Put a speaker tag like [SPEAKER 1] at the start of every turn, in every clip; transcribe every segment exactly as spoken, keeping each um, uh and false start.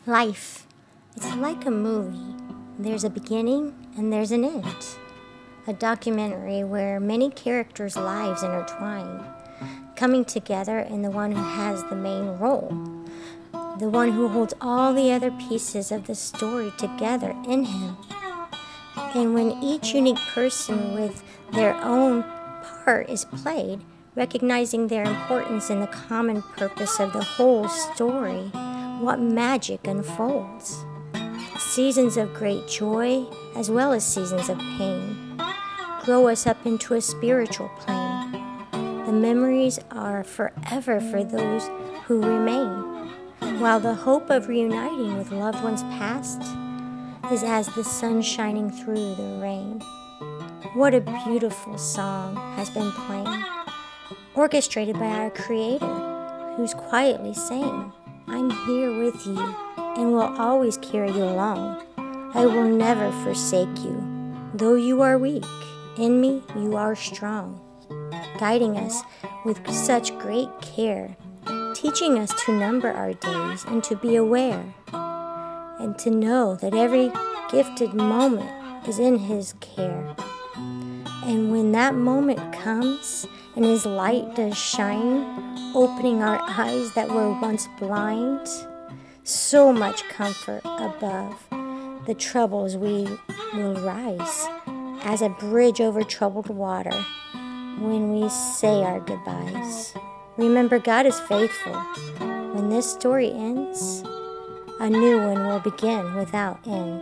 [SPEAKER 1] Life, it's like a movie. There's a beginning and there's an end. A documentary where many characters' lives intertwine, coming together in the one who has the main role, the one who holds all the other pieces of the story together in him. And when each unique person with their own part is played, recognizing their importance in the common purpose of the whole story, what magic unfolds. Seasons of great joy as well as seasons of pain grow us up into a spiritual plane. The memories are forever for those who remain, while the hope of reuniting with loved ones past is as the sun shining through the rain. What a beautiful song has been playing, orchestrated by our Creator, who's quietly saying, I'm here with you and will always carry you along. I will never forsake you. Though you are weak, in me you are strong, guiding us with such great care, teaching us to number our days and to be aware, and to know that every gifted moment is in His care. And when that moment comes and His light does shine, opening our eyes that were once blind, so much comfort above the troubles we will rise as a bridge over troubled water when we say our goodbyes. Remember, God is faithful. When this story ends, a new one will begin without end.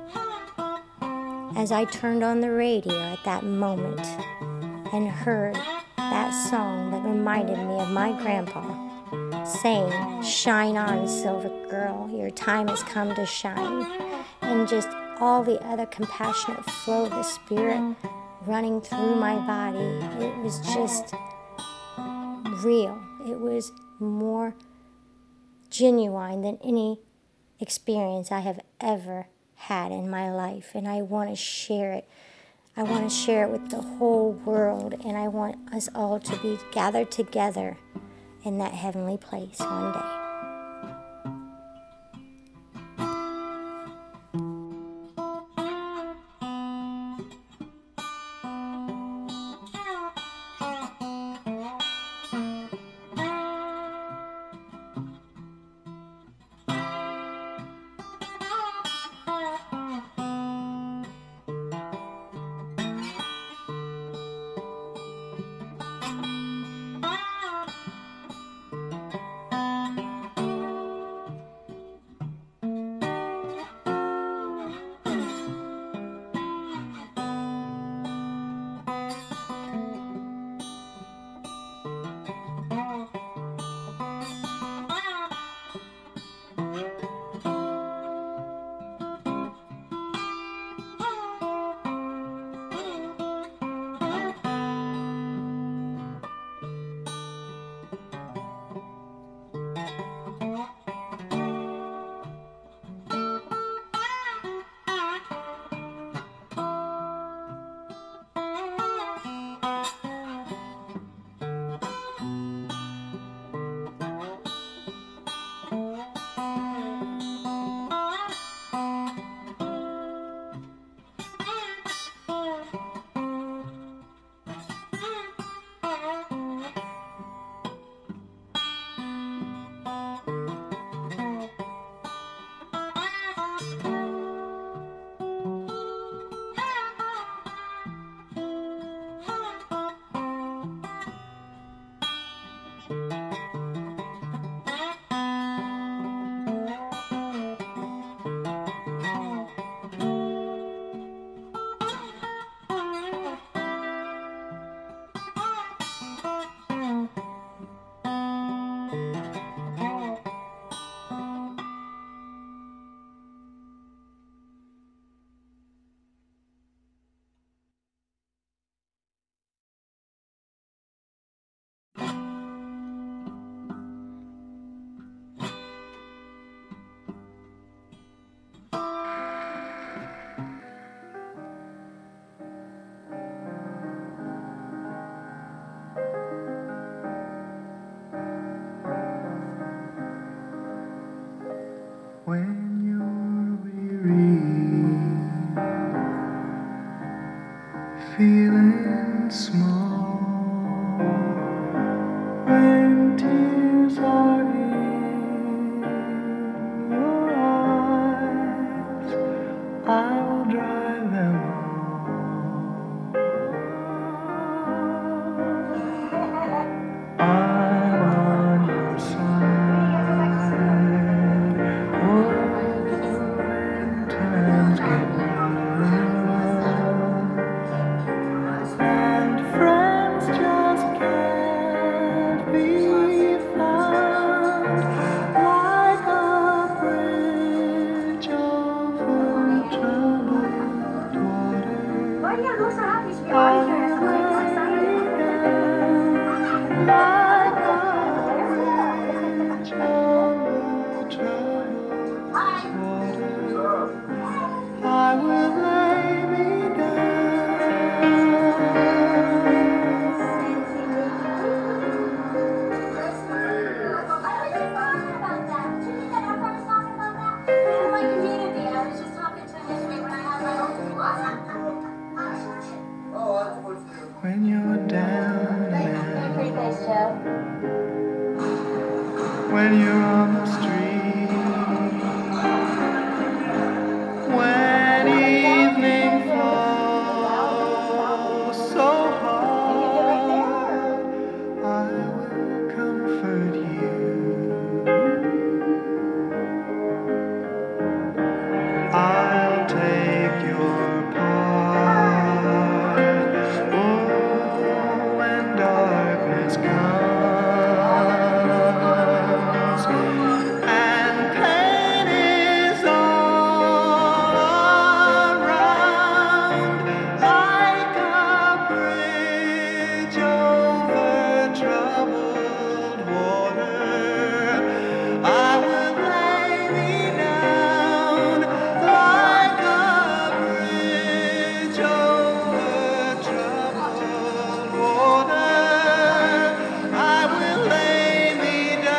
[SPEAKER 1] As I turned on the radio at that moment and heard that song that reminded me of my grandpa saying, shine on, silver girl, your time has come to shine, and just all the other compassionate flow of the Spirit running through my body. It was just real. It was more genuine than any experience I have ever had in my life, and I want to share it. I want to share it with the whole world, and I want us all to be gathered together in that heavenly place one day.
[SPEAKER 2] when you're weary, feeling small, when tears are in your eyes, I'll dry them all. I'm on your side. Oh, when times get rough and friends just can't be found, like a bridge over troubled water, I will lay me down, like a bridge over troubled water. I will lay me when you're down and out, when you're on the street, when evening falls so hard, I will comfort you. I'll take your part. Oh, when darkness comes and pain is all around, like a bridge over troubled water, I will lay me down, like a bridge over troubled water. I will lay me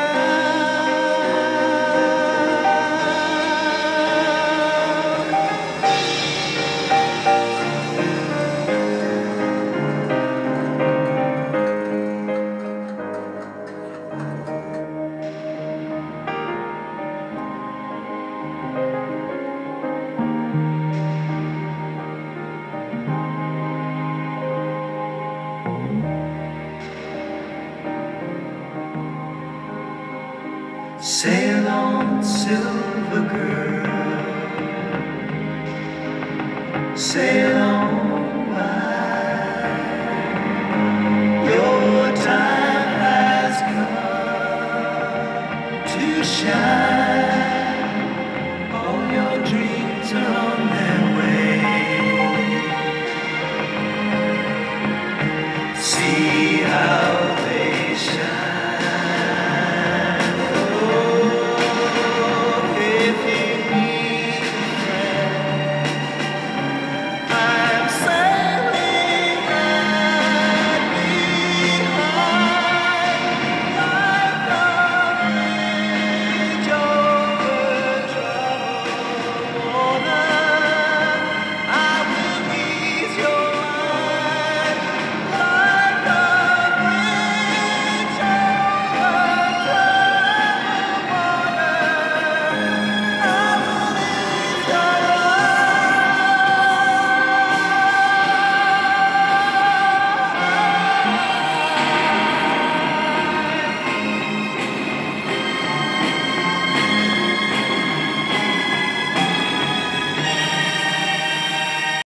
[SPEAKER 2] sail on, silver girl, sail on by. Your time has come to shine.